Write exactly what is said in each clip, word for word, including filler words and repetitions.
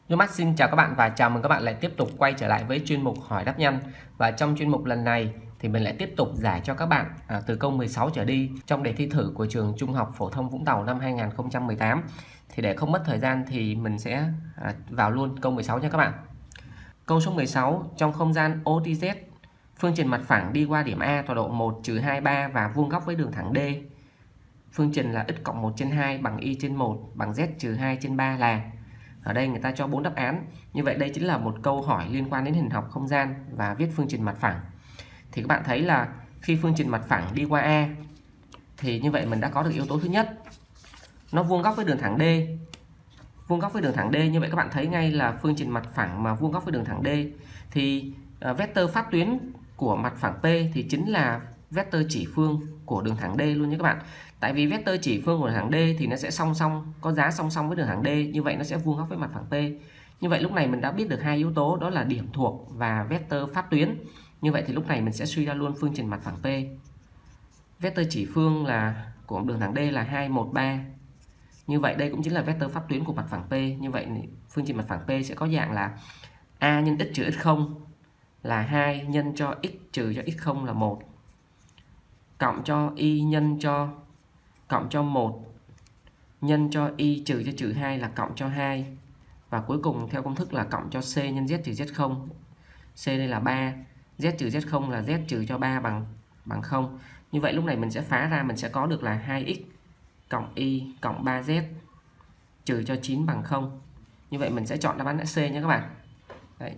Yomax xin chào các bạn và chào mừng các bạn lại tiếp tục quay trở lại với chuyên mục hỏi đáp nhanh. Và trong chuyên mục lần này thì mình lại tiếp tục giải cho các bạn à, từ câu mười sáu trở đi trong đề thi thử của trường Trung học phổ thông Vũng Tàu năm hai nghìn không trăm mười tám. Thì để không mất thời gian thì mình sẽ à, vào luôn câu mười sáu nha các bạn. Câu số mười sáu, trong không gian O T Z, phương trình mặt phẳng đi qua điểm A tọa độ một, trừ hai, ba và vuông góc với đường thẳng D. Phương trình là x cộng một trên hai bằng y trên một bằng z trừ hai trên ba là. Ở đây người ta cho bốn đáp án. Như vậy đây chính là một câu hỏi liên quan đến hình học không gian và viết phương trình mặt phẳng. Thì các bạn thấy là khi phương trình mặt phẳng đi qua A thì như vậy mình đã có được yếu tố thứ nhất. Nó vuông góc với đường thẳng D. Vuông góc với đường thẳng D, như vậy các bạn thấy ngay là phương trình mặt phẳng mà vuông góc với đường thẳng D thì uh, vectơ pháp tuyến của mặt phẳng P thì chính là vectơ chỉ phương của đường thẳng D luôn nhé các bạn. Tại vì vectơ chỉ phương của đường thẳng D thì nó sẽ song song, có giá song song với đường thẳng D, như vậy nó sẽ vuông góc với mặt phẳng P. Như vậy lúc này mình đã biết được hai yếu tố, đó là điểm thuộc và vectơ pháp tuyến. Như vậy thì lúc này mình sẽ suy ra luôn phương trình mặt phẳng P. Vectơ chỉ phương là của đường thẳng D là hai, một, ba. Như vậy đây cũng chính là vectơ pháp tuyến của mặt phẳng P. Như vậy phương trình mặt phẳng P sẽ có dạng là A nhân x trừ x không là hai nhân cho x trừ cho x không là một, cộng cho y nhân cho cộng cho một nhân cho y trừ cho trừ hai là cộng cho hai, và cuối cùng theo công thức là cộng cho c nhân z trừ z không. C đây là ba, z trừ z không là z trừ cho ba bằng bằng không. Như vậy lúc này mình sẽ phá ra, mình sẽ có được là hai x cộng y cộng ba z trừ cho chín bằng không. Như vậy mình sẽ chọn đáp án C nhé các bạn. Đấy.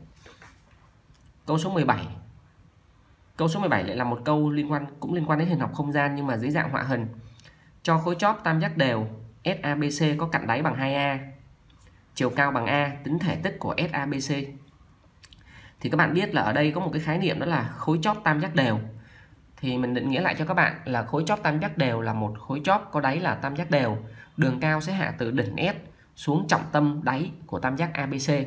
Câu số mười bảy. Câu số mười bảy lại là một câu liên quan cũng liên quan đến hình học không gian nhưng mà dưới dạng họa hình. Cho khối chóp tam giác đều ét a bê xê có cạnh đáy bằng hai a, chiều cao bằng A, tính thể tích của ét a bê xê. Thì các bạn biết là ở đây có một cái khái niệm đó là khối chóp tam giác đều. Thì mình định nghĩa lại cho các bạn là khối chóp tam giác đều là một khối chóp có đáy là tam giác đều. Đường cao sẽ hạ từ đỉnh S xuống trọng tâm đáy của tam giác a bê xê.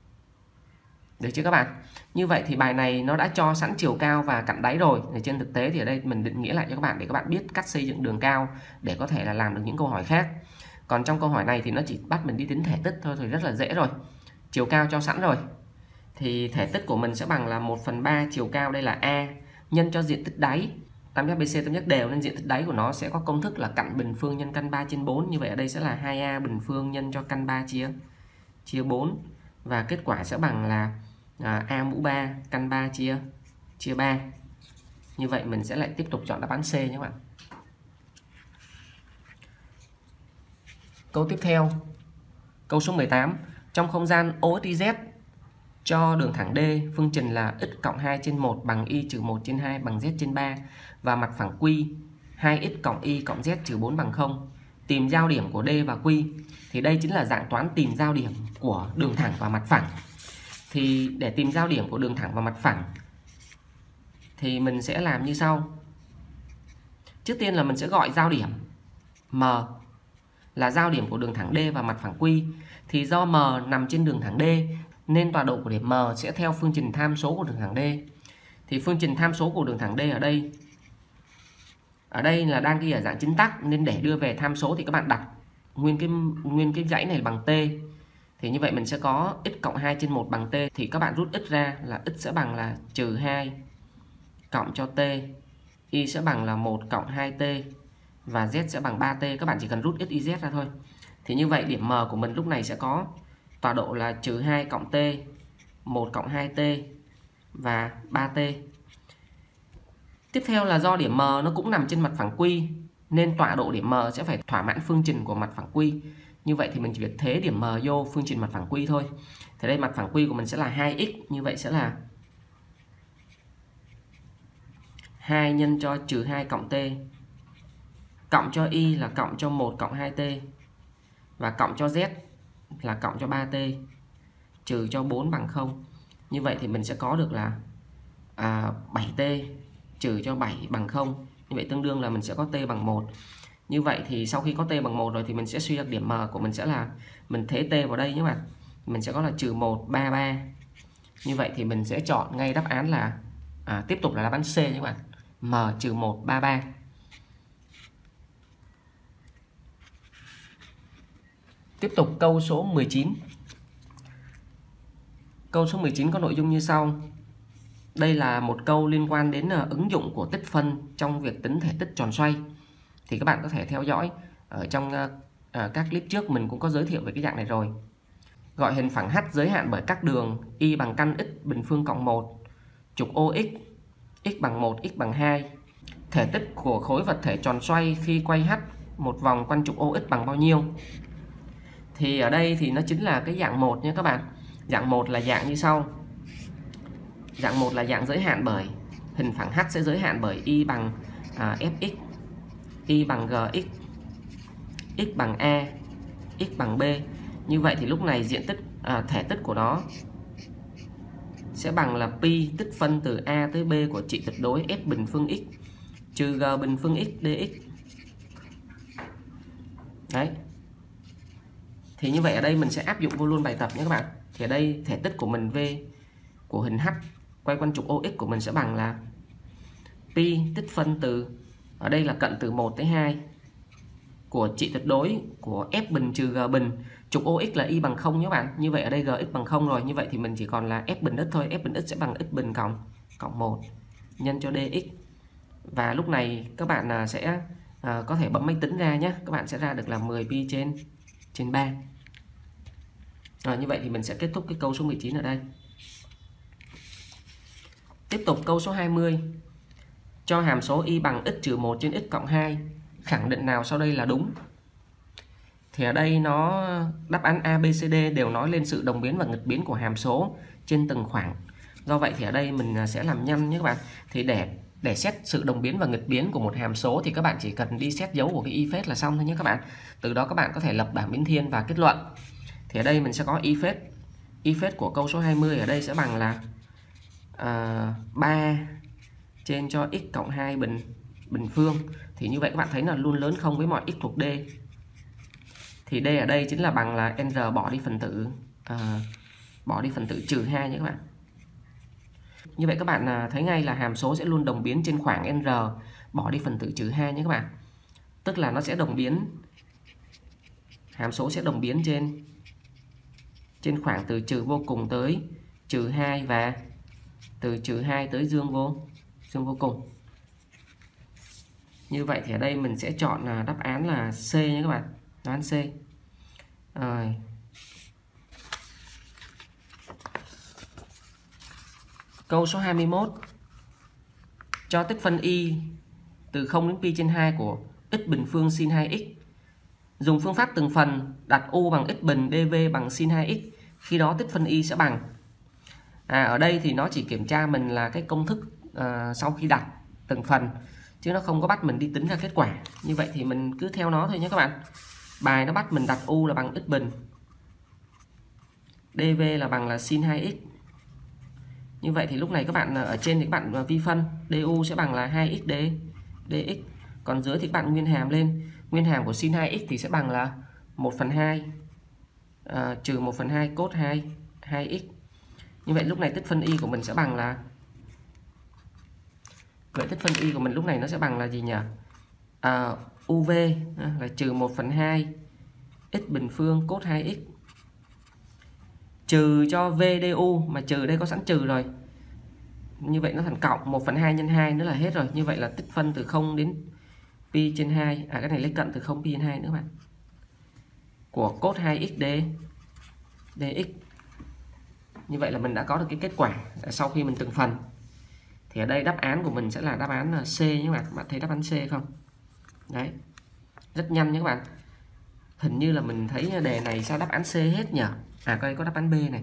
Được chưa các bạn? Như vậy thì bài này nó đã cho sẵn chiều cao và cạnh đáy rồi. Thì trên thực tế thì ở đây mình định nghĩa lại cho các bạn để các bạn biết cách xây dựng đường cao để có thể là làm được những câu hỏi khác. Còn trong câu hỏi này thì nó chỉ bắt mình đi tính thể tích thôi thì rất là dễ rồi. Chiều cao cho sẵn rồi. Thì thể tích của mình sẽ bằng là một phần ba chiều cao đây là A nhân cho diện tích đáy. Tam giác bê xê tam giác đều nên diện tích đáy của nó sẽ có công thức là cạnh bình phương nhân căn ba trên bốn. Như vậy ở đây sẽ là hai a bình phương nhân cho căn ba chia chia bốn, và kết quả sẽ bằng là à, a mũ ba căn ba chia chia ba. Như vậy mình sẽ lại tiếp tục chọn đáp án C nhé các bạn. Câu tiếp theo. Câu số mười tám. Trong không gian O T Z cho đường thẳng D phương trình là x cộng hai trên một bằng y trừ một trên hai bằng z trên ba và mặt phẳng Q hai x cộng y cộng z trừ bốn bằng không. Tìm giao điểm của D và Q. Thì đây chính là dạng toán tìm giao điểm của đường thẳng và mặt phẳng. Thì để tìm giao điểm của đường thẳng và mặt phẳng thì mình sẽ làm như sau. Trước tiên là mình sẽ gọi giao điểm M là giao điểm của đường thẳng D và mặt phẳng Q. Thì do M nằm trên đường thẳng D nên tọa độ của điểm M sẽ theo phương trình tham số của đường thẳng D. Thì phương trình tham số của đường thẳng D ở đây ở đây là đang ghi ở dạng chính tắc, nên để đưa về tham số thì các bạn đặt nguyên cái nguyên cái dãy này bằng T. Thì như vậy mình sẽ có x cộng hai trên một bằng T, thì các bạn rút x ra là x sẽ bằng là trừ hai cộng cho T, y sẽ bằng là một cộng hai T và z sẽ bằng ba T. Các bạn chỉ cần rút x y z ra thôi. Thì như vậy điểm M của mình lúc này sẽ có tọa độ là trừ hai cộng T, một cộng hai T và ba T. Tiếp theo là do điểm M nó cũng nằm trên mặt phẳng Q nên tọa độ điểm M sẽ phải thỏa mãn phương trình của mặt phẳng Q. Như vậy thì mình chỉ việc thế điểm M vô phương trình mặt phẳng Q thôi. Thì đây mặt phẳng Q của mình sẽ là hai x, như vậy sẽ là hai nhân cho trừ hai cộng T, cộng cho y là cộng cho một cộng hai T và cộng cho z là cộng cho ba T trừ cho bốn bằng không. Như vậy thì mình sẽ có được là à, bảy T trừ cho bảy bằng không. Như vậy tương đương là mình sẽ có T bằng một. Như vậy thì sau khi có T bằng một rồi thì mình sẽ suy ra điểm M của mình sẽ là mình thế T vào đây nhé bạn. Mình sẽ có là trừ một, ba, ba. Như vậy thì mình sẽ chọn ngay đáp án là à, tiếp tục là đáp án C nhé bạn. M trừ một, ba, ba. Tiếp tục câu số mười chín. Câu số mười chín có nội dung như sau. Đây là một câu liên quan đến uh, ứng dụng của tích phân trong việc tính thể tích tròn xoay. Thì các bạn có thể theo dõi ở trong uh, uh, các clip trước mình cũng có giới thiệu về cái dạng này rồi. Gọi hình phẳng H giới hạn bởi các đường y bằng căn x bình phương cộng một, trục O x, x bằng một, x bằng hai. Thể tích của khối vật thể tròn xoay khi quay H một vòng quanh trục O x bằng bao nhiêu? Thì ở đây thì nó chính là cái dạng một nha các bạn. Dạng một là dạng như sau. Dạng một là dạng giới hạn bởi hình phẳng H sẽ giới hạn bởi y bằng à, Fx, y bằng Gx, x bằng A, x bằng B. Như vậy thì lúc này diện tích à, thể tích của nó sẽ bằng là pi tích phân từ A tới B của trị tuyệt đối f bình phương x trừ g bình phương x dx. Đấy. Thì như vậy ở đây mình sẽ áp dụng vô luôn bài tập nhé các bạn. Thì ở đây thể tích của mình V của hình H quay quanh trục O x của mình sẽ bằng là pi tích phân từ, ở đây là cận từ một tới hai của trị tuyệt đối của f bình trừ g bình, trục O x là y bằng không nhé các bạn. Như vậy ở đây gx bằng không rồi, như vậy thì mình chỉ còn là f bình x thôi. F bình x sẽ bằng x bình cộng cộng một nhân cho dx. Và lúc này các bạn sẽ à, có thể bấm máy tính ra nhé. Các bạn sẽ ra được là mười pi trên trên ba. Rồi, như vậy thì mình sẽ kết thúc cái câu số mười chín ở đây. Tiếp tục câu số hai mươi. Cho hàm số y bằng x trừ một trên x cộng hai, khẳng định nào sau đây là đúng? Thì ở đây nó đáp án A, B, C, D đều nói lên sự đồng biến và nghịch biến của hàm số trên từng khoảng. Do vậy thì ở đây mình sẽ làm nhanh nhé các bạn. Thì để để xét sự đồng biến và nghịch biến của một hàm số thì các bạn chỉ cần đi xét dấu của cái y phết là xong thôi nhé các bạn. Từ đó các bạn có thể lập bảng biến thiên và kết luận. Thì ở đây mình sẽ có y phết. Y phết của câu số hai mươi ở đây sẽ bằng là uh, ba trên cho x cộng hai bình bình phương. Thì như vậy các bạn thấy là luôn lớn không với mọi x thuộc D. Thì D ở đây chính là bằng là n bỏ đi phần tử uh, bỏ đi phần tử trừ hai nhé các bạn. Như vậy các bạn thấy ngay là hàm số sẽ luôn đồng biến trên khoảng n bỏ đi phần tử trừ hai nhé các bạn. Tức là nó sẽ đồng biến, hàm số sẽ đồng biến trên trên khoảng từ trừ vô cùng tới trừ hai và từ trừ hai tới dương vô dương vô cùng. Như vậy thì ở đây mình sẽ chọn là đáp án là C nhé các bạn. Đáp án C. Rồi. Câu số hai mươi mốt. Cho tích phân y từ không đến pi trên hai của x bình phương sin hai x. Dùng phương pháp từng phần đặt u bằng x bình dv bằng sin hai x. Khi đó tích phân y sẽ bằng. À, ở đây thì nó chỉ kiểm tra mình là cái công thức uh, sau khi đặt từng phần, chứ nó không có bắt mình đi tính ra kết quả. Như vậy thì mình cứ theo nó thôi nhé các bạn. Bài nó bắt mình đặt u là bằng x bình, dv là bằng là sin hai x. Như vậy thì lúc này các bạn ở trên thì các bạn vi phân, du sẽ bằng là hai x d, dx. Còn dưới thì các bạn nguyên hàm lên. Nguyên hàm của sin hai x thì sẽ bằng là một phần hai uh, trừ một phần hai cos hai, hai x. Như vậy lúc này tích phân y của mình sẽ bằng là, vậy tích phân y của mình lúc này nó sẽ bằng là gì nhỉ? À, uv là trừ một phần hai x bình phương cos hai x trừ cho v du, mà trừ đây có sẵn trừ rồi. Như vậy nó thành cộng một phần hai nhân hai nữa là hết rồi. Như vậy là tích phân từ không đến pi trên hai. À, cái này lấy cận từ không pi trên hai nữa các bạn. Của cos hai x d dx. Như vậy là mình đã có được cái kết quả sau khi mình từng phần. Thì ở đây đáp án của mình sẽ là đáp án C nhé các bạn. Bạn thấy đáp án C không? Đấy. Rất nhanh nhé các bạn. Hình như là mình thấy đề này sao đáp án C hết nhỉ? À, coi có đáp án B này.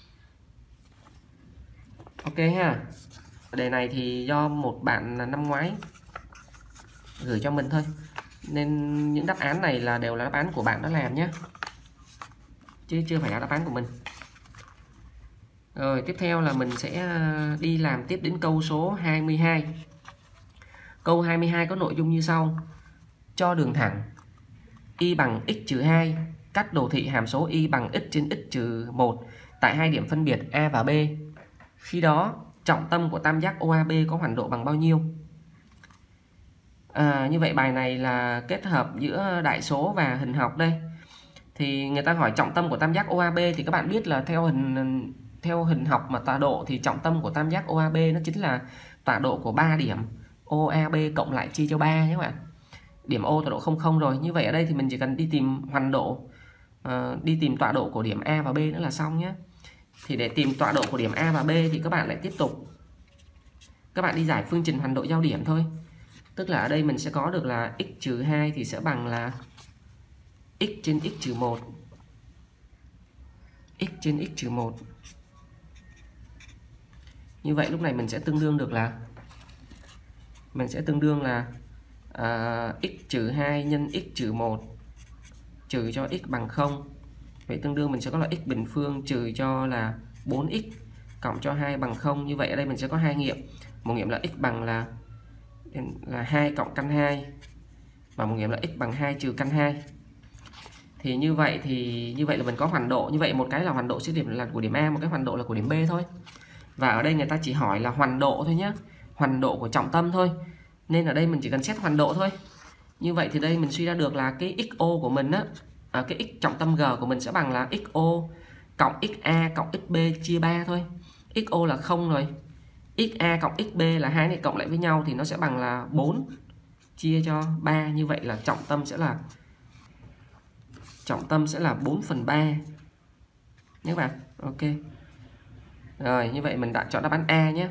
Ok ha. Đề này thì do một bạn năm ngoái gửi cho mình thôi, nên những đáp án này là đều là đáp án của bạn đã làm nhé, chứ chưa phải là đáp án của mình. Rồi tiếp theo là mình sẽ đi làm tiếp đến câu số hai mươi hai. Câu hai mươi hai có nội dung như sau. Cho đường thẳng y bằng x trừ hai cắt đồ thị hàm số y bằng x trên x trừ một tại hai điểm phân biệt A và B. Khi đó trọng tâm của tam giác o a bê có hoằng độ bằng bao nhiêu? À, như vậy bài này là kết hợp giữa đại số và hình học đây. Thì người ta hỏi trọng tâm của tam giác o a bê thì các bạn biết là theo hình theo hình học mà tọa độ thì trọng tâm của tam giác o a bê nó chính là tọa độ của ba điểm o a bê cộng lại chia cho ba nhé các bạn. Điểm O tọa độ không không rồi. Như vậy ở đây thì mình chỉ cần đi tìm hoành độ, uh, đi tìm tọa độ của điểm A và B nữa là xong nhé. Thì để tìm tọa độ của điểm A và B thì các bạn lại tiếp tục các bạn đi giải phương trình hoành độ giao điểm thôi. Tức là ở đây mình sẽ có được là x trừ hai thì sẽ bằng là x trên x trừ một, x trên x trừ một. Như vậy lúc này mình sẽ tương đương được là mình sẽ tương đương là uh, x trừ hai nhân x trừ một trừ cho x bằng không. Vậy tương đương mình sẽ có là x bình phương trừ cho là bốn x cộng cho hai bằng không. Như vậy ở đây mình sẽ có hai nghiệm. Một nghiệm là x bằng là là hai cộng căn hai và một nghiệm là x bằng hai trừ căn hai. Thì như vậy thì như vậy là mình có hoành độ. Như vậy một cái là hoành độ siết điểm là của điểm A, một cái hoành độ là của điểm B thôi. Và ở đây người ta chỉ hỏi là hoành độ thôi nhé, hoành độ của trọng tâm thôi. Nên ở đây mình chỉ cần xét hoành độ thôi. Như vậy thì đây mình suy ra được là cái xo của mình á, à, cái x trọng tâm G của mình sẽ bằng là xo cộng xa cộng xb chia ba thôi. Xo là không rồi. xa cộng xb là hai này cộng lại với nhau thì nó sẽ bằng là bốn chia cho ba. Như vậy là trọng tâm sẽ là trọng tâm sẽ là bốn phần ba nhé các bạn. Ok. Rồi, như vậy mình đã chọn đáp án A nhé.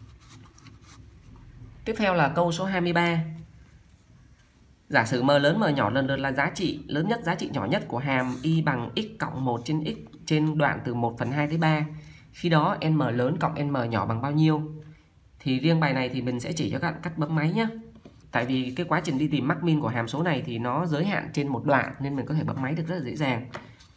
Tiếp theo là câu số hai mươi ba. Giả sử m lớn m nhỏ lần lượt là giá trị lớn nhất, giá trị nhỏ nhất của hàm y bằng x cộng một trên x trên đoạn từ một phần hai tới ba. Khi đó n m lớn cộng n m nhỏ bằng bao nhiêu? Thì riêng bài này thì mình sẽ chỉ cho các bạn cách bấm máy nhé. Tại vì cái quá trình đi tìm max min của hàm số này thì nó giới hạn trên một đoạn nên mình có thể bấm máy được rất là dễ dàng.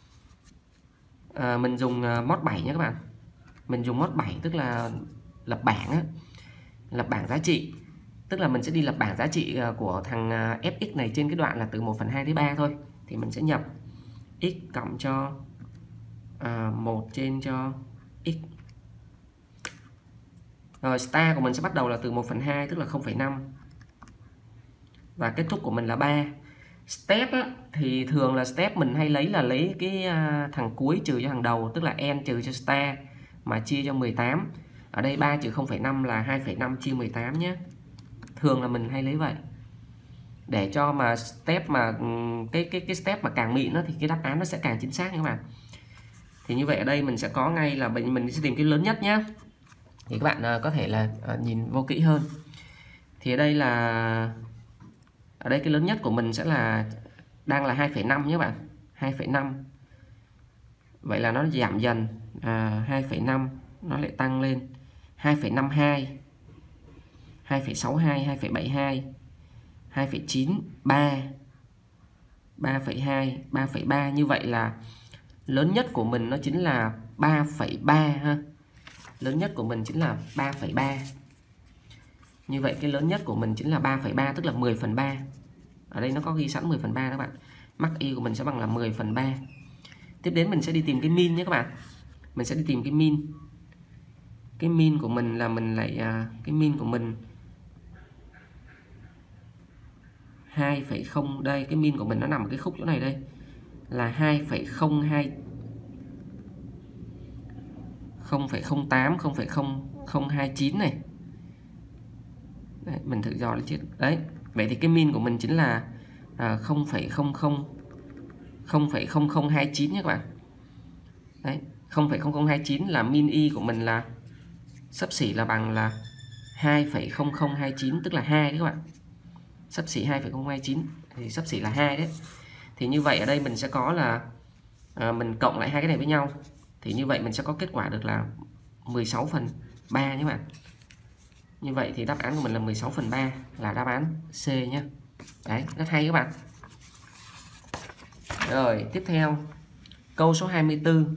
À, mình dùng mod bảy nhé các bạn. Mình dùng mod bảy tức là lập bảng á, lập bảng giá trị. Tức là mình sẽ đi lập bảng giá trị của thằng fx này trên cái đoạn là từ một phần hai tới ba thôi. Thì mình sẽ nhập x cộng cho à, một trên cho x. Rồi star của mình sẽ bắt đầu là từ một phần hai tức là không phẩy năm. Và kết thúc của mình là ba. Step á, thì thường là step mình hay lấy là lấy cái uh, thằng cuối trừ cho thằng đầu, tức là n trừ cho star mà chia cho mười tám. Ở đây ba trừ không phẩy năm là hai phẩy năm chia mười tám nhé. Thường là mình hay lấy vậy. Để cho mà step mà cái cái cái step mà càng mịn đó, thì cái đáp án nó sẽ càng chính xác các bạn. Thì như vậy ở đây mình sẽ có ngay là mình mình sẽ tìm cái lớn nhất nhé. Thì các bạn uh, có thể là uh, nhìn vô kỹ hơn. Thì ở đây là ở đây cái lớn nhất của mình sẽ là đang là hai phẩy năm nhé các bạn. hai phẩy năm. Vậy là nó giảm dần à, hai phẩy năm nó lại tăng lên hai phẩy năm hai, hai phẩy sáu hai, hai phẩy bảy hai, hai phẩy chín, ba, ba phẩy hai, ba phẩy ba. Như vậy là lớn nhất của mình nó chính là ba phẩy ba ha. Lớn nhất của mình chính là ba phẩy ba. Như vậy cái lớn nhất của mình chính là ba phẩy ba tức là mười phần ba. Ở đây nó có ghi sẵn mười phần ba các bạn. Max y của mình sẽ bằng là mười phần ba. Tiếp đến mình sẽ đi tìm cái min nhé các bạn. Mình sẽ đi tìm cái min. Cái min của mình là mình lại à, cái min của mình hai phẩy không, đây cái min của mình nó nằm ở cái khúc chỗ này đây. Là hai phẩy không hai, không phẩy không tám, không phẩy không hai chín này. Đấy, mình thử dò lên chết. Đấy, vậy thì cái min của mình chính là à, không phẩy không không, không phẩy không không hai chín nhé các bạn. Đấy, không phẩy không không hai chín là min y của mình là xấp xỉ là bằng là hai phẩy không không hai chín tức là hai đấy các bạn. Xấp xỉ hai phẩy không không hai chín thì xấp xỉ là hai đấy. Thì như vậy ở đây mình sẽ có là à, mình cộng lại hai cái này với nhau. Thì như vậy mình sẽ có kết quả được là mười sáu phần ba nhé các bạn. Như vậy thì đáp án của mình là mười sáu phần ba là đáp án C nhé. Đấy, rất hay các bạn. Rồi, tiếp theo câu số hai mươi tư.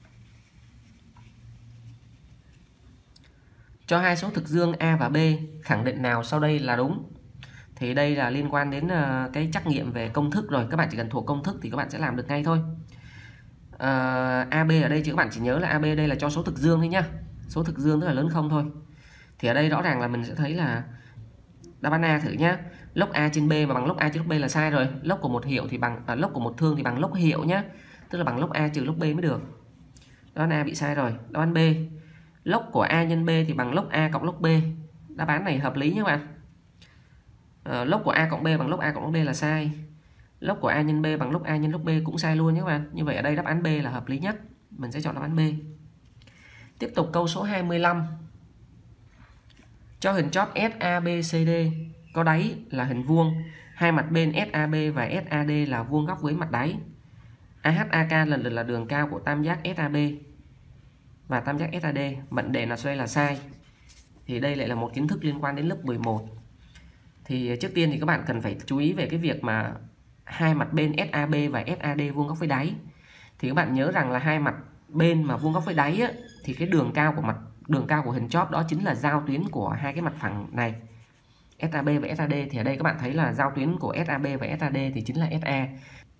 Cho hai số thực dương A và B, khẳng định nào sau đây là đúng? Thì đây là liên quan đến uh, cái trắc nghiệm về công thức rồi. Các bạn chỉ cần thuộc công thức thì các bạn sẽ làm được ngay thôi. uh, a bê ở đây thì các bạn chỉ nhớ là a bê đây là cho số thực dương thôi nhá. Số thực dương tức là lớn không thôi. Thì ở đây rõ ràng là mình sẽ thấy là đáp án A thử nhá. Log A trên B mà bằng log A trên log B là sai rồi. Log của một hiệu thì bằng à, log của một thương thì bằng log hiệu nhá. Tức là bằng log A trừ log B mới được. Đáp án A bị sai rồi. Đáp án B, log của A nhân B thì bằng log A cộng log B. Đáp án này hợp lý nhé các bạn. À, log của A cộng B bằng log A cộng log B là sai. Log của A nhân B bằng log A nhân log B cũng sai luôn nhé các bạn. Như vậy ở đây đáp án B là hợp lý nhất. Mình sẽ chọn đáp án B. Tiếp tục câu số hai mươi lăm. Cho hình chóp ét a bê xê đê có đáy là hình vuông, hai mặt bên ét a bê và ét a đê là vuông góc với mặt đáy. a hát a ca lần lượt là đường cao của tam giác ét a bê và tam giác ét a đê. Mệnh đề nào sau đây là sai? Thì đây lại là một kiến thức liên quan đến lớp mười một. Thì trước tiên thì các bạn cần phải chú ý về cái việc mà hai mặt bên ét a bê và ét a đê vuông góc với đáy. Thì các bạn nhớ rằng là hai mặt bên mà vuông góc với đáy á, thì cái đường cao của mặt đường cao của hình chóp đó chính là giao tuyến của hai cái mặt phẳng này, ét a bê và ét a đê. Thì ở đây các bạn thấy là giao tuyến của ét a bê và ét a đê thì chính là ét a.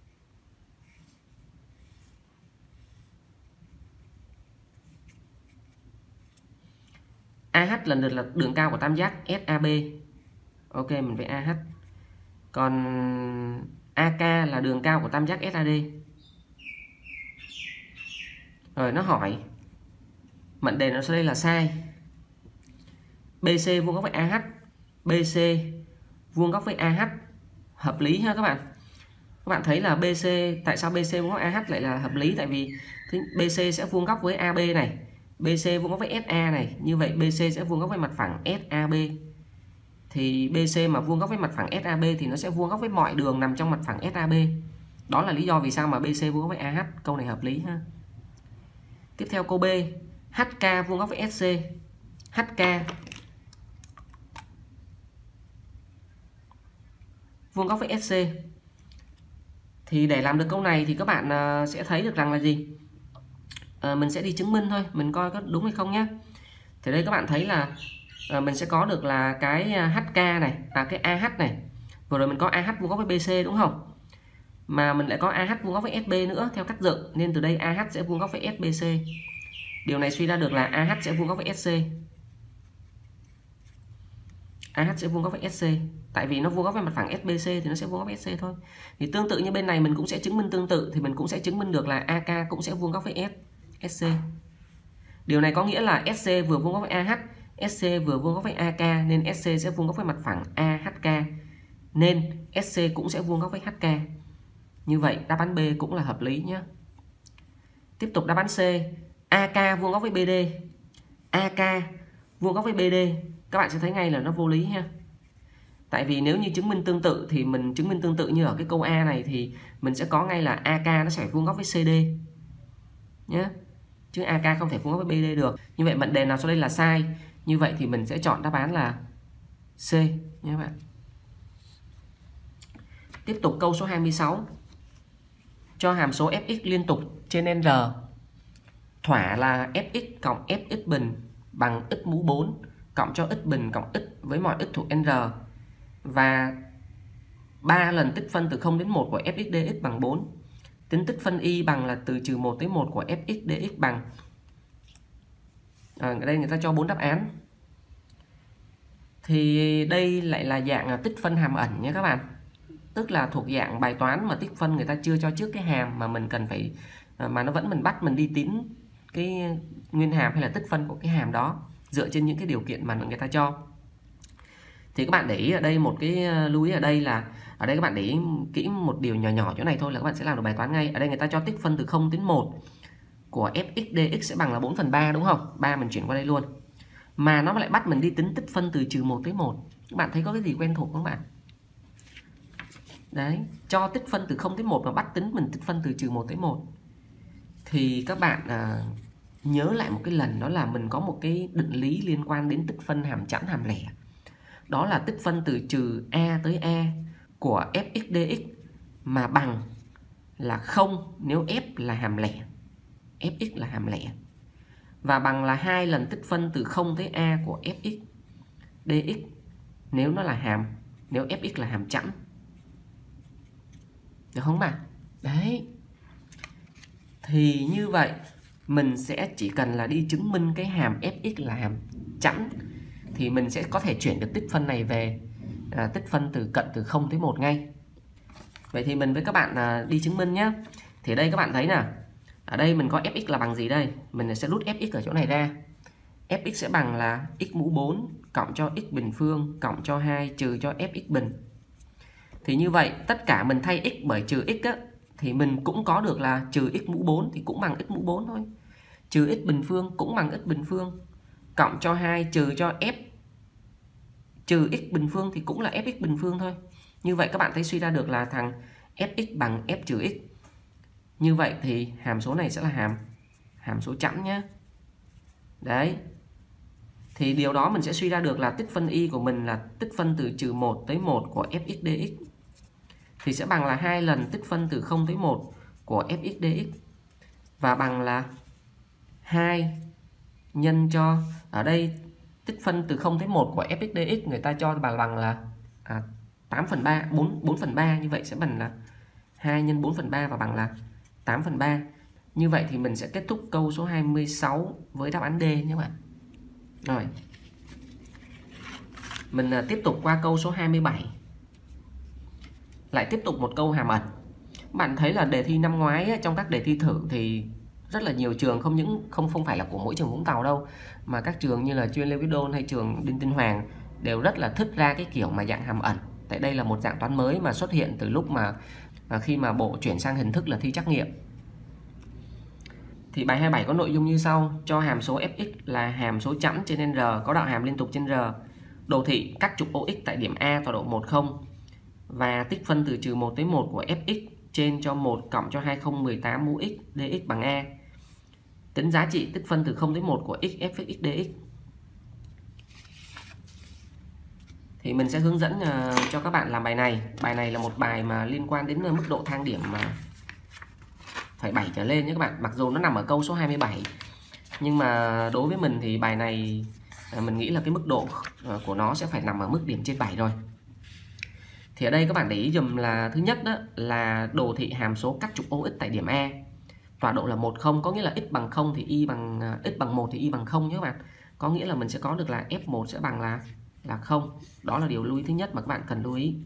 a hát lần lượt là đường cao của tam giác ét a bê. Ok, mình vẽ a hát. Còn a ca là đường cao của tam giác ét a đê. Rồi nó hỏi mệnh đề nó sau đây là sai. bê xê vuông góc với a hát, bê xê vuông góc với a hát hợp lý ha các bạn. Các bạn thấy là bê xê, tại sao bê xê vuông góc a hát lại là hợp lý? Tại vì bê xê sẽ vuông góc với a bê này, bê xê vuông góc với ét a này, như vậy bê xê sẽ vuông góc với mặt phẳng ét a bê. Thì bê xê mà vuông góc với mặt phẳng ét a bê thì nó sẽ vuông góc với mọi đường nằm trong mặt phẳng ét a bê. Đó là lý do vì sao mà bê xê vuông góc với a hát. Câu này hợp lý ha. Tiếp theo câu B, hát ca vuông góc với ét xê. hát ca vuông góc với ét xê. Thì để làm được câu này thì các bạn sẽ thấy được rằng là gì? À, mình sẽ đi chứng minh thôi, mình coi có đúng hay không nhé. Thì đây các bạn thấy là à, mình sẽ có được là cái hát ca này, à cái a hát này. Vừa rồi mình có a hát vuông góc với bê xê đúng không? Mà mình lại có a hát vuông góc với ét bê nữa theo cách dựng, nên từ đây a hát sẽ vuông góc với ét bê xê. Điều này suy ra được là a hát sẽ vuông góc với ét xê. a hát sẽ vuông góc với ét xê. Tại vì nó vuông góc với mặt phẳng ét bê xê thì nó sẽ vuông góc với ét xê thôi. Thì tương tự như bên này mình cũng sẽ chứng minh tương tự, thì mình cũng sẽ chứng minh được là a ca cũng sẽ vuông góc với S, ét xê. Điều này có nghĩa là ét xê vừa vuông góc với a hát, ét xê vừa vuông góc với a ca, nên ét xê sẽ vuông góc với mặt phẳng a hát ca, nên ét xê cũng sẽ vuông góc với hát ca. Như vậy đáp án B cũng là hợp lý nhé. Tiếp tục đáp án C, a ca vuông góc với bê đê. a ca vuông góc với bê đê, các bạn sẽ thấy ngay là nó vô lý ha. Tại vì nếu như chứng minh tương tự thì mình chứng minh tương tự như ở cái câu A này thì mình sẽ có ngay là a ca nó sẽ vuông góc với xê đê nhé. Chứ a ca không thể vuông góc với bê đê được. Như vậy mệnh đề nào sau đây là sai? Như vậy thì mình sẽ chọn đáp án là C nhé các bạn. Tiếp tục câu số hai mươi sáu. Cho hàm số f(x) liên tục trên n thỏa là f(x) cộng f(x bình bằng x mũ bốn cộng cho x bình cộng x với mọi x thuộc n, và ba lần tích phân từ không đến một của f(x) dx bằng bốn. Tính tích phân y bằng là từ trừ một tới một của f(x) dx bằng. À, ở đây người ta cho bốn đáp án. Thì đây lại là dạng tích phân hàm ẩn nhé các bạn. Tức là thuộc dạng bài toán mà tích phân người ta chưa cho trước cái hàm mà mình cần phải, mà nó vẫn mình bắt mình đi tính cái nguyên hàm hay là tích phân của cái hàm đó dựa trên những cái điều kiện mà người ta cho. Thì các bạn để ý ở đây một cái lưu ý ở đây là ở đây các bạn để ý kỹ một điều nhỏ nhỏ chỗ này thôi là các bạn sẽ làm được bài toán ngay. Ở đây người ta cho tích phân từ không đến một của f(x) dx sẽ bằng là bốn phần ba đúng không? ba mình chuyển qua đây luôn. Mà nó lại bắt mình đi tính tích phân từ trừ một tới một. Các bạn thấy có cái gì quen thuộc không bạn? Đấy, cho tích phân từ không tới một và bắt tính mình tích phân từ trừ một tới một. Thì các bạn à, nhớ lại một cái lần, đó là mình có một cái định lý liên quan đến tích phân hàm chẵn hàm lẻ. Đó là tích phân từ trừ a tới a của f(x) dx mà bằng là không nếu f là hàm lẻ, f(x) là hàm lẻ, và bằng là hai lần tích phân từ không tới a của f(x) dx nếu nó là hàm, nếu f(x) là hàm chẵn. Được không bạn? Đấy. Thì như vậy mình sẽ chỉ cần là đi chứng minh cái hàm f(x) là hàm chẵn thì mình sẽ có thể chuyển được tích phân này về à, tích phân từ cận từ không tới một ngay. Vậy thì mình với các bạn à, đi chứng minh nhé. Thì đây các bạn thấy nè, Ở đây mình có fx là bằng gì đây? Mình sẽ rút fx ở chỗ này ra. Fx sẽ bằng là x mũ bốn cộng cho x bình phương cộng cho hai trừ cho fx bình. Thì như vậy tất cả mình thay x bởi trừ x á, thì mình cũng có được là trừ x mũ bốn thì cũng bằng x mũ bốn thôi. Trừ x bình phương cũng bằng x bình phương. Cộng cho hai trừ cho f trừ x bình phương thì cũng là fx bình phương thôi. Như vậy các bạn thấy suy ra được là thằng fx bằng f trừ x. Như vậy thì hàm số này sẽ là hàm hàm số chẵn nhé. Đấy. Thì điều đó mình sẽ suy ra được là tích phân y của mình là tích phân từ trừ một tới một của fx dx. Thì sẽ bằng là hai lần tích phân từ không tới một của fx dx. Và bằng là hai nhân cho, ở đây tích phân từ không tới một của fx dx người ta cho bằng bằng là à, tám phần ba, bốn, bốn phần ba. Như vậy sẽ bằng là hai nhân bốn phần ba và bằng là tám phần ba. Như vậy thì mình sẽ kết thúc câu số hai mươi sáu với đáp án D nhé các bạn. Rồi. Mình à, tiếp tục qua câu số hai mươi bảy. Lại tiếp tục một câu hàm ẩn. Bạn thấy là đề thi năm ngoái trong các đề thi thử thì rất là nhiều trường, không những không không phải là của mỗi trường Vũng Tàu đâu, mà các trường như là chuyên Lê Quý Đôn hay trường Đinh Tiên Hoàng đều rất là thích ra cái kiểu mà dạng hàm ẩn. Tại đây là một dạng toán mới mà xuất hiện từ lúc mà à, khi mà bộ chuyển sang hình thức là thi trắc nghiệm. Thì bài hai mươi bảy có nội dung như sau: cho hàm số fx là hàm số chẵn trên n, có đạo hàm liên tục trên r, đồ thị các trục O X tại điểm A tọa độ một, không và tích phân từ trừ một tới một của fx trên cho một cộng cho hai không một tám mũ x dx bằng A. Tính giá trị tích phân từ không tới một của x fx dx. Thì mình sẽ hướng dẫn uh, cho các bạn làm bài này. Bài này là một bài mà liên quan đến mức độ thang điểm mà phải bảy trở lên nhé các bạn. Mặc dù nó nằm ở câu số hai mươi bảy, nhưng mà đối với mình thì bài này uh, mình nghĩ là cái mức độ uh, của nó sẽ phải nằm ở mức điểm trên bảy rồi. Thì ở đây các bạn để ý dùm là thứ nhất đó là đồ thị hàm số các trục O X tại điểm A. Tọa độ là một, không, có nghĩa là x bằng không thì y bằng x bằng một thì y bằng không nhé các bạn. Có nghĩa là mình sẽ có được là f một sẽ bằng là là không. Đó là điều lưu ý thứ nhất mà các bạn cần lưu ý.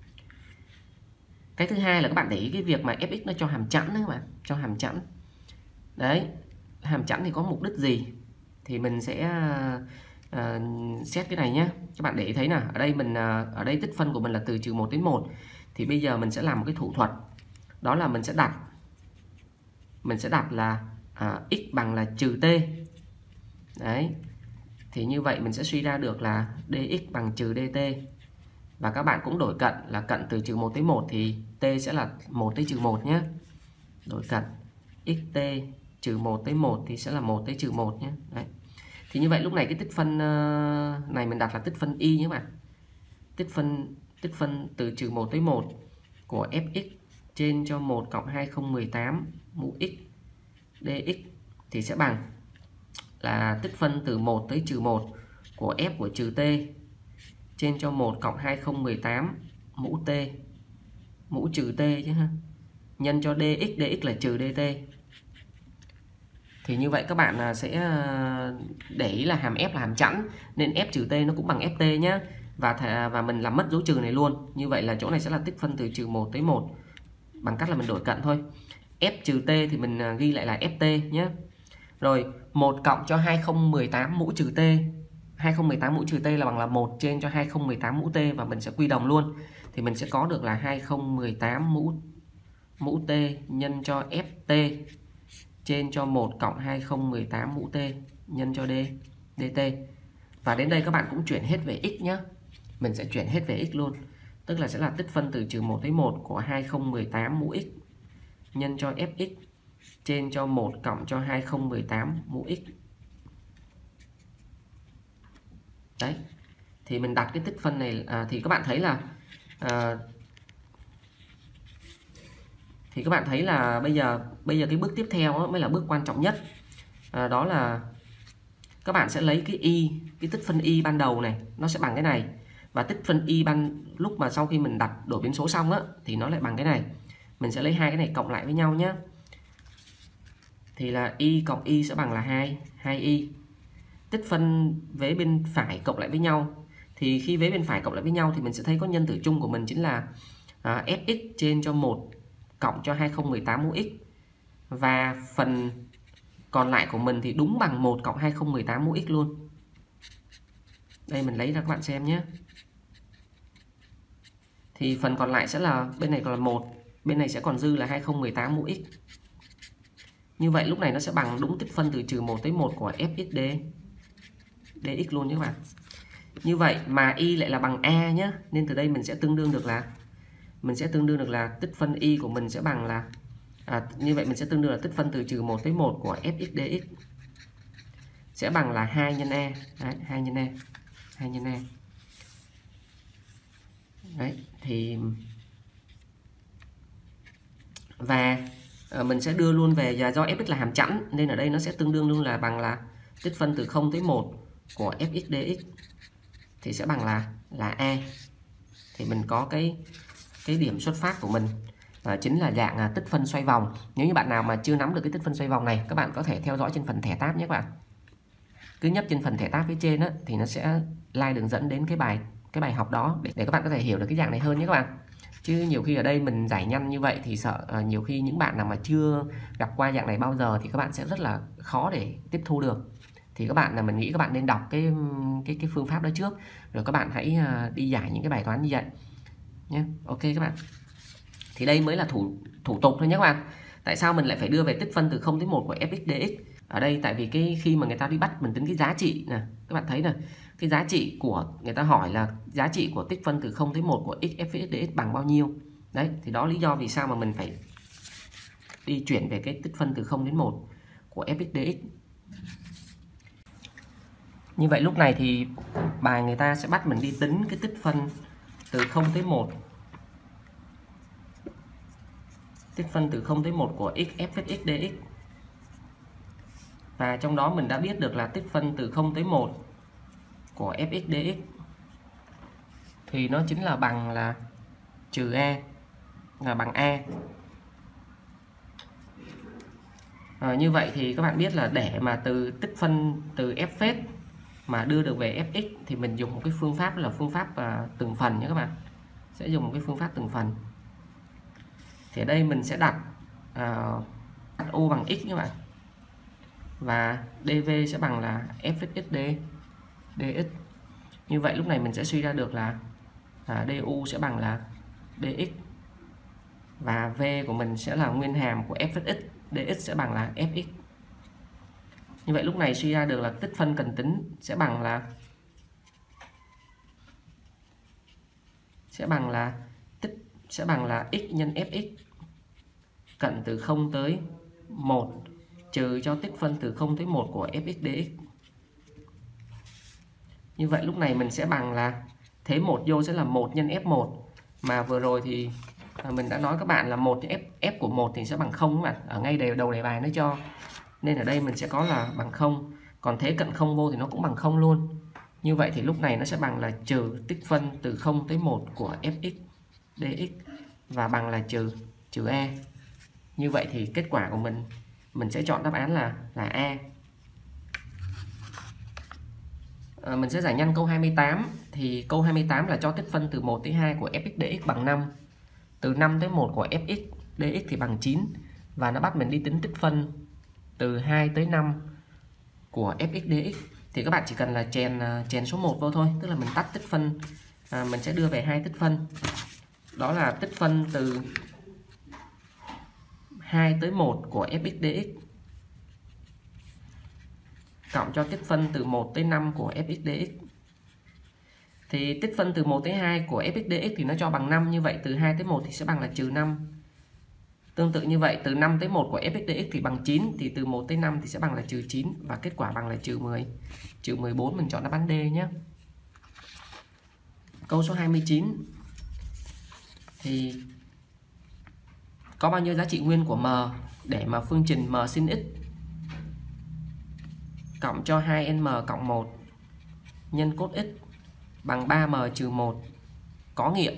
Cái thứ hai là các bạn để ý cái việc mà fx nó cho hàm chẵn đấy các bạn, cho hàm chẵn. Đấy, hàm chẵn thì có mục đích gì? Thì mình sẽ uh, xét cái này nhé. Các bạn để ý thấy nào, ở đây mình uh, ở đây tích phân của mình là từ trừ một đến một. Thì bây giờ mình sẽ làm một cái thủ thuật. Đó là mình sẽ đặt mình sẽ đặt là à, x bằng là trừ t. Đấy. Thì như vậy mình sẽ suy ra được là dx bằng trừ dt. Và các bạn cũng đổi cận là cận từ trừ một tới một thì t sẽ là một tới trừ một nhé. Đổi cận xt trừ một tới một thì sẽ là một tới trừ một nhé. Đấy. Thì như vậy lúc này cái tích phân này mình đặt là tích phân y nhé các bạn. Tích phân tích phân từ trừ một tới một của fx trên cho một cộng hai không một tám mũ x dx thì sẽ bằng là tích phân từ một tới trừ một của f của trừ t trên cho một cộng hai không một tám mũ t mũ trừ t chứ ha, nhân cho dx, dx là trừ dt. Thì như vậy các bạn sẽ để ý là hàm f là hàm chẵn nên f trừ t nó cũng bằng ft nhé. Và và mình làm mất dấu trừ này luôn. Như vậy là chỗ này sẽ là tích phân từ trừ một tới một bằng cách là mình đổi cận thôi. F trừ t thì mình ghi lại là ft nhé. Rồi một cộng cho hai không một tám mũ trừ t. hai không một tám mũ trừ t là bằng là một trên cho hai không một tám mũ t và mình sẽ quy đồng luôn. Thì mình sẽ có được là hai không một tám mũ mũ t nhân cho ft trên cho một cộng hai không một tám mũ t nhân cho d dt. Và đến đây các bạn cũng chuyển hết về x nhé. Mình sẽ chuyển hết về x luôn. Tức là sẽ là tích phân từ trừ một tới một của hai không một tám mũ x nhân cho fx trên cho một cộng cho hai không một tám mũ x. Đấy. Thì mình đặt cái tích phân này à, thì các bạn thấy là à, thì các bạn thấy là bây giờ bây giờ cái bước tiếp theo đó mới là bước quan trọng nhất. À, đó là các bạn sẽ lấy cái y, cái tích phân y ban đầu này nó sẽ bằng cái này, và tích phân y ban lúc mà sau khi mình đặt đổi biến số xong á thì nó lại bằng cái này. Mình sẽ lấy hai cái này cộng lại với nhau nhé. Thì là y cộng y sẽ bằng là hai, hai y. Tích phân vế bên phải cộng lại với nhau. Thì khi vế bên phải cộng lại với nhau thì mình sẽ thấy có nhân tử chung của mình chính là à, fx trên cho một cộng cho hai không một tám mũ x Và phần còn lại của mình thì đúng bằng một cộng hai không một tám mũ x luôn. Đây mình lấy ra các bạn xem nhé. Thì phần còn lại sẽ là bên này còn là một, bên này sẽ còn dư là hai không một tám mũ x. Như vậy lúc này nó sẽ bằng đúng tích phân từ trừ một tới một của fx dx luôn nhé các bạn. Như vậy mà y lại là bằng a nhé, nên từ đây mình sẽ tương đương được là mình sẽ tương đương được là tích phân y của mình sẽ bằng là à, như vậy mình sẽ tương đương là tích phân từ trừ một tới một của fx dx sẽ bằng là hai nhân e. Đấy, hai nhân e. hai nhân e. Đấy, thì và à, mình sẽ đưa luôn về, và do fx là hàm chẵn nên ở đây nó sẽ tương đương luôn là bằng là tích phân từ không tới một của fx dx thì sẽ bằng là là a. Thì mình có cái cái điểm xuất phát của mình à, chính là dạng à, tích phân xoay vòng. Nếu như bạn nào mà chưa nắm được cái tích phân xoay vòng này, các bạn có thể theo dõi trên phần thẻ tab nhé các bạn. Cứ nhấp trên phần thẻ tab phía trên á, thì nó sẽ like đường dẫn đến cái bài cái bài học đó để, để các bạn có thể hiểu được cái dạng này hơn nhé các bạn. Chứ nhiều khi ở đây mình giải nhanh như vậy thì sợ à, nhiều khi những bạn nào mà chưa gặp qua dạng này bao giờ thì các bạn sẽ rất là khó để tiếp thu được. Thì các bạn là mình nghĩ các bạn nên đọc cái cái cái phương pháp đó trước, rồi các bạn hãy à, đi giải những cái bài toán như vậy nhé. Ok các bạn. Thì đây mới là thủ thủ tục thôi nhé các bạn. Tại sao mình lại phải đưa về tích phân từ không tới một của fx dx? Ở đây tại vì cái khi mà người ta đi bắt mình tính cái giá trị nè, các bạn thấy nè, cái giá trị của người ta hỏi là giá trị của tích phân từ không tới một của x fx dx bằng bao nhiêu. Đấy, thì đó lý do vì sao mà mình phải đi chuyển về cái tích phân từ không đến một của fx dx. Như vậy lúc này thì bài người ta sẽ bắt mình đi tính cái tích phân từ không tới một, tích phân từ không tới một của x fx dx. Và trong đó mình đã biết được là tích phân từ không tới một của fx dx thì nó chính là bằng là trừ a, là bằng a. À, như vậy thì các bạn biết là để mà từ tích phân từ f phết mà đưa được về fx thì mình dùng một cái phương pháp là phương pháp uh, từng phần nhé các bạn. Sẽ dùng một cái phương pháp từng phần. Thì ở đây mình sẽ đặt uh, u bằng x các bạn. Và dv sẽ bằng là fxd dx. Như vậy lúc này mình sẽ suy ra được là à, du sẽ bằng là dx. Và v của mình sẽ là nguyên hàm của fx dx sẽ bằng là fx. Như vậy lúc này suy ra được là tích phân cần tính sẽ bằng là sẽ bằng là tích sẽ bằng là x nhân fx cận từ không tới một trừ cho tích phân từ không tới một của fx dx. Như vậy lúc này mình sẽ bằng là thế một vô sẽ là một nhân f một, mà vừa rồi thì mình đã nói các bạn là một f f của một thì sẽ bằng không các bạn. Ở ngay đầu đầu đề bài nó cho. Nên ở đây mình sẽ có là bằng không, còn thế cận không vô thì nó cũng bằng không luôn. Như vậy thì lúc này nó sẽ bằng là trừ tích phân từ không tới một của fx dx và bằng là trừ trừ a. Như vậy thì kết quả của mình mình sẽ chọn đáp án là là a. À, mình sẽ giải nhanh câu hai mươi tám. Thì câu hai mươi tám là cho tích phân từ một tới hai của fx dx bằng năm, từ năm tới một của fx dx thì bằng chín, và nó bắt mình đi tính tích phân từ hai tới năm của fx dx. Thì các bạn chỉ cần là chèn chèn số một vô thôi, tức là mình tách tích phân, à, mình sẽ đưa về hai tích phân. Đó là tích phân từ hai tới một của fx dx cộng cho tích phân từ một tới năm của fx dx. Thì tích phân từ một tới hai của fx dx thì nó cho bằng năm, như vậy từ hai tới một thì sẽ bằng là trừ năm. Tương tự như vậy, từ năm tới một của fx dx thì bằng chín, thì từ một tới năm thì sẽ bằng là trừ chín, và kết quả bằng là trừ mười. Trừ mười bốn, mình chọn đáp án D nhé. Câu số hai mươi chín. Thì có bao nhiêu giá trị nguyên của m để mà phương trình m sin x cộng cho hai n m cộng một nhân cos x bằng ba m trừ một có nghiệm.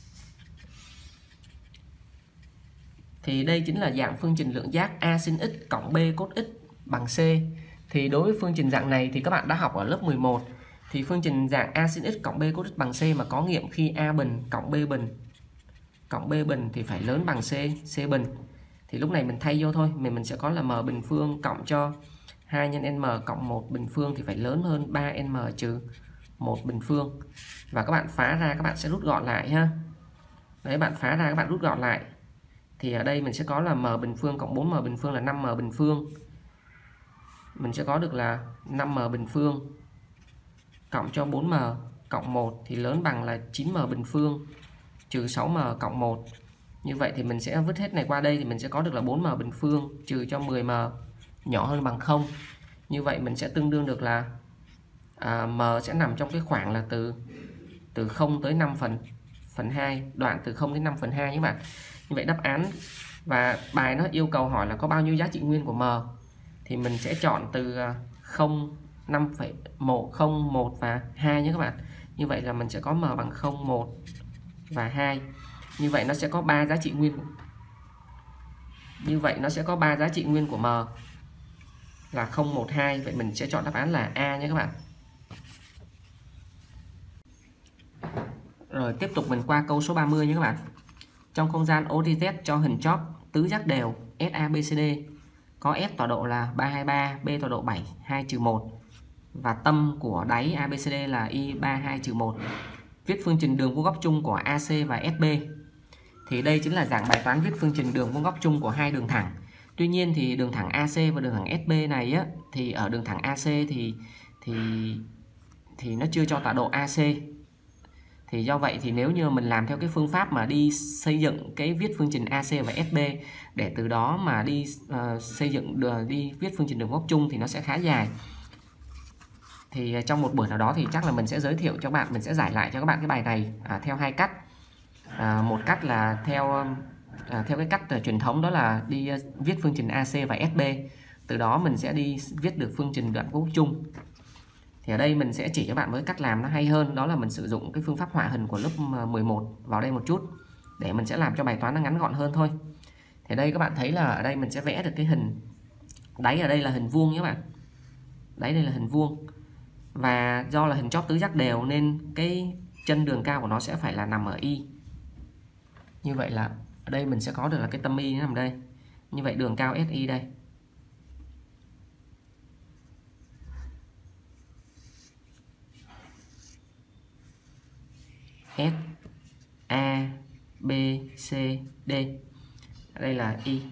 Thì đây chính là dạng phương trình lượng giác a sin x cộng b cos x bằng c. Thì đối với phương trình dạng này thì các bạn đã học ở lớp mười một. Thì phương trình dạng a sin x cộng b cos x bằng c mà có nghiệm khi a bình cộng b bình cộng b bình thì phải lớn bằng c, c bình. Thì lúc này mình thay vô thôi, mình mình sẽ có là m bình phương cộng cho hai nhân n cộng một bình phương thì phải lớn hơn ba n trừ một bình phương. Và các bạn phá ra các bạn sẽ rút gọn lại ha. Đấy, bạn phá ra các bạn rút gọn lại. Thì ở đây mình sẽ có là m bình phương cộng bốn m bình phương là năm m bình phương. Mình sẽ có được là năm m bình phương cộng cho bốn m cộng một thì lớn bằng là chín m bình phương trừ sáu m cộng một. Như vậy thì mình sẽ vứt hết này qua đây thì mình sẽ có được là bốn m bình phương trừ cho mười m nhỏ hơn bằng không. Như vậy mình sẽ tương đương được là à, m sẽ nằm trong cái khoảng là từ từ không tới năm phần phần hai, đoạn từ không đến năm phần hai nhé bạn. Như vậy đáp án, và bài nó yêu cầu hỏi là có bao nhiêu giá trị nguyên của m thì mình sẽ chọn từ không, năm phẩy một, không, một và hai nhé các bạn. Như vậy là mình sẽ có m bằng không, một và hai. Như vậy nó sẽ có ba giá trị nguyên. Như vậy nó sẽ có ba giá trị nguyên của m là không, một, hai. Vậy mình sẽ chọn đáp án là A nhé các bạn. Rồi tiếp tục mình qua câu số ba mươi nhé các bạn. Trong không gian o tê Z cho hình chóp tứ giác đều ét a bê xê đê có S tọa độ là ba hai ba, B tọa độ bảy, hai trừ một và tâm của đáy a bê xê đê là Y ba hai trừ một. Viết phương trình đường vuông góc chung của a xê và ét bê. Thì đây chính là dạng bài toán viết phương trình đường vuông góc chung của hai đường thẳng. Tuy nhiên thì đường thẳng a xê và đường thẳng ét bê này á, thì ở đường thẳng a xê thì thì thì nó chưa cho tọa độ a xê. Thì do vậy thì nếu như mình làm theo cái phương pháp mà đi xây dựng cái viết phương trình a xê và ét bê để từ đó mà đi uh, xây dựng được, đi viết phương trình đường góc chung thì nó sẽ khá dài. Thì trong một buổi nào đó thì chắc là mình sẽ giới thiệu cho bạn, mình sẽ giải lại cho các bạn cái bài này à, theo hai cách. À, một cách là theo à, theo cái cách uh, truyền thống, đó là đi uh, viết phương trình a xê và ét bê. Từ đó mình sẽ đi viết được phương trình đoạn góc chung. Thì ở đây mình sẽ chỉ cho bạn với cách làm nó hay hơn, đó là mình sử dụng cái phương pháp họa hình của lớp mười một vào đây một chút để mình sẽ làm cho bài toán nó ngắn gọn hơn thôi. Thì đây các bạn thấy là ở đây mình sẽ vẽ được cái hình đáy, ở đây là hình vuông nhé các bạn. Đáy đây là hình vuông. Và do là hình chóp tứ giác đều nên cái chân đường cao của nó sẽ phải là nằm ở Y. Như vậy là ở đây mình sẽ có được là cái tâm Y nó nằm đây. Như vậy đường cao ét i đây. S, A, B, C, D. Đây là Y.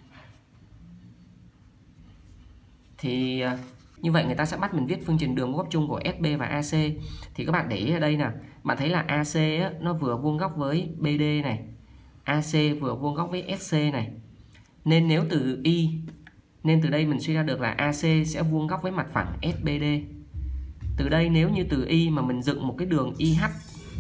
Thì như vậy người ta sẽ bắt mình viết phương trình đường vuông góc chung của ét bê và a xê. Thì các bạn để ý ở đây nè, bạn thấy là a xê á, nó vừa vuông góc với bê đê này, a xê vừa vuông góc với ét xê này. Nên nếu từ Y, nên từ đây mình suy ra được là a xê sẽ vuông góc với mặt phẳng ét bê đê. Từ đây nếu như từ Y mà mình dựng một cái đường i hát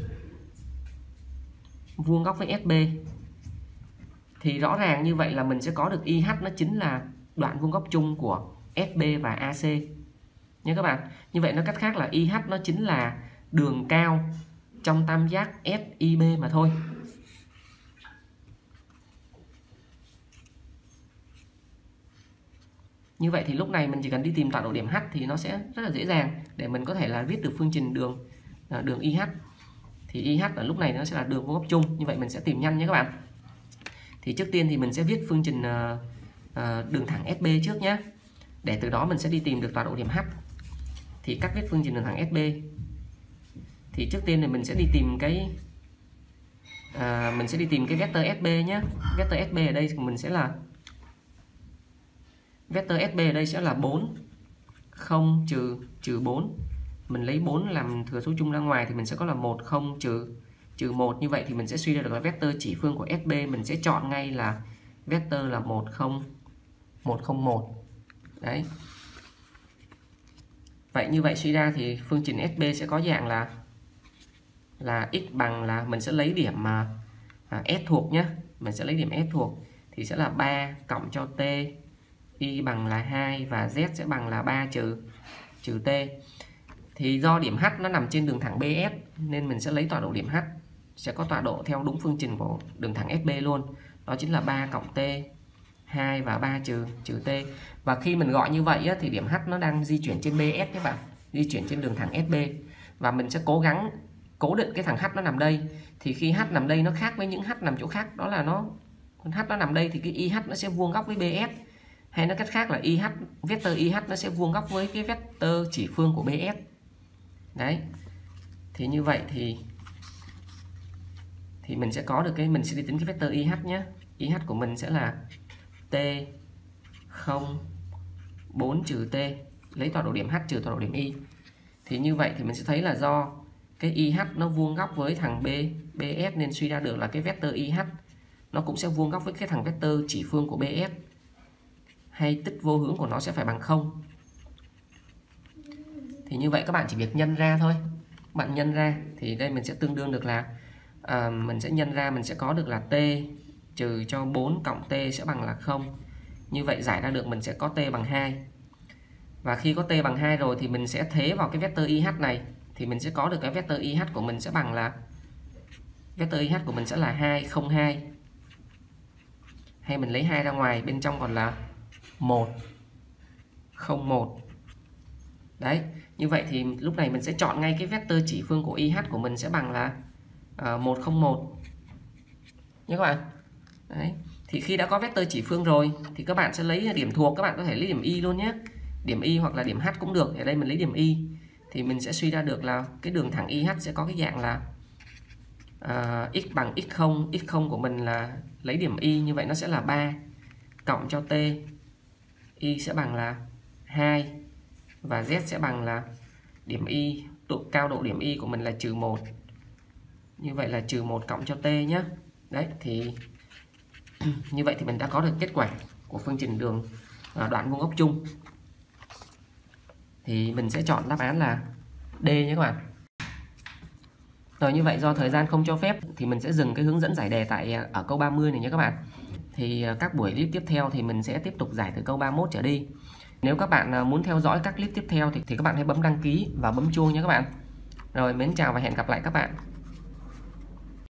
vuông góc với ét bê thì rõ ràng như vậy là mình sẽ có được i hát nó chính là đoạn vuông góc chung của ét bê và a xê nhé các bạn. Như vậy nói cách khác là i hát nó chính là đường cao trong tam giác ét i bê mà thôi. Như vậy thì lúc này mình chỉ cần đi tìm tọa độ điểm H thì nó sẽ rất là dễ dàng để mình có thể là viết được phương trình đường đường i hát. Thì i hát ở lúc này nó sẽ là đường vuông góc chung. Như vậy mình sẽ tìm nhanh nhé các bạn. Thì trước tiên thì mình sẽ viết phương trình uh, uh, đường thẳng ét bê trước nhé. Để từ đó mình sẽ đi tìm được tọa độ điểm H. Thì cách viết phương trình đường thẳng ét bê. Thì trước tiên thì mình sẽ đi tìm cái uh, mình sẽ đi tìm cái vector ét bê nhé. Vector ét bê ở đây mình sẽ là vector ét bê ở đây sẽ là bốn, không trừ trừ bốn. Mình lấy bốn làm thừa số chung ra ngoài thì mình sẽ có là một, không trừ trừ một. Như vậy thì mình sẽ suy ra được là vector chỉ phương của ét bê mình sẽ chọn ngay là vector là một, không, một, không, một. Đấy. Vậy như vậy suy ra thì phương trình ét bê sẽ có dạng là là x bằng là mình sẽ lấy điểm mà à, S thuộc nhé. Mình sẽ lấy điểm S thuộc thì sẽ là ba cộng cho t, y bằng là hai và z sẽ bằng là ba trừ trừ t. Thì do điểm H nó nằm trên đường thẳng bê ét nên mình sẽ lấy tọa độ điểm H sẽ có tọa độ theo đúng phương trình của đường thẳng ét bê luôn. Đó chính là ba cộng t, hai và ba trừ trừ t. Và khi mình gọi như vậy á, thì điểm H nó đang di chuyển trên bê ét các bạn, di chuyển trên đường thẳng ét bê. Và mình sẽ cố gắng cố định cái thằng H nó nằm đây. Thì khi H nằm đây nó khác với những H nằm chỗ khác, đó là nó H nó nằm đây thì cái i hát nó sẽ vuông góc với bê ét. Hay nói cách khác là i hát, vector i hát nó sẽ vuông góc với cái vector chỉ phương của bê ét. Đấy. Thì như vậy thì thì mình sẽ có được cái, mình sẽ đi tính cái vector i hát nhé. i hát của mình sẽ là t không bốn trừ t, lấy tọa độ điểm h trừ tọa độ điểm y. Thì như vậy thì mình sẽ thấy là do cái i hát nó vuông góc với thằng B, bê ét nên suy ra được là cái vector i hát nó cũng sẽ vuông góc với cái thằng vector chỉ phương của bê ét, hay tích vô hướng của nó sẽ phải bằng không. Thì như vậy các bạn chỉ việc nhân ra thôi. Bạn nhân ra thì đây mình sẽ tương đương được là à, mình sẽ nhân ra mình sẽ có được là t trừ cho bốn cộng t sẽ bằng là không. Như vậy giải ra được mình sẽ có t bằng hai. Và khi có t bằng hai rồi thì mình sẽ thế vào cái vector i hát này thì mình sẽ có được cái vector i hát của mình sẽ bằng là vector i hát của mình sẽ là hai không hai. Hay mình lấy hai ra ngoài, bên trong còn là một không một. Đấy, như vậy thì lúc này mình sẽ chọn ngay cái vector chỉ phương của i hát của mình sẽ bằng là uh, một không một nhé các bạn. Đấy, thì khi đã có vector chỉ phương rồi thì các bạn sẽ lấy điểm thuộc, các bạn có thể lấy điểm y luôn nhé. Điểm y hoặc là điểm h cũng được. Ở đây mình lấy điểm y thì mình sẽ suy ra được là cái đường thẳng i hát sẽ có cái dạng là uh, x bằng x không, x không của mình là lấy điểm y, như vậy nó sẽ là ba cộng cho t, y sẽ bằng là hai và z sẽ bằng là điểm y, độ cao độ điểm y của mình là trừ một. Như vậy là trừ một cộng cho t nhé. Đấy thì như vậy thì mình đã có được kết quả của phương trình đường đoạn vuông góc chung. Thì mình sẽ chọn đáp án là D nhé các bạn. Rồi, như vậy do thời gian không cho phép thì mình sẽ dừng cái hướng dẫn giải đề tại ở câu ba mươi này nhé các bạn. Thì các buổi clip tiếp theo thì mình sẽ tiếp tục giải từ câu ba mươi mốt trở đi. Nếu các bạn muốn theo dõi các clip tiếp theo thì, thì các bạn hãy bấm đăng ký và bấm chuông nhé các bạn. Rồi, mến chào và hẹn gặp lại các bạn.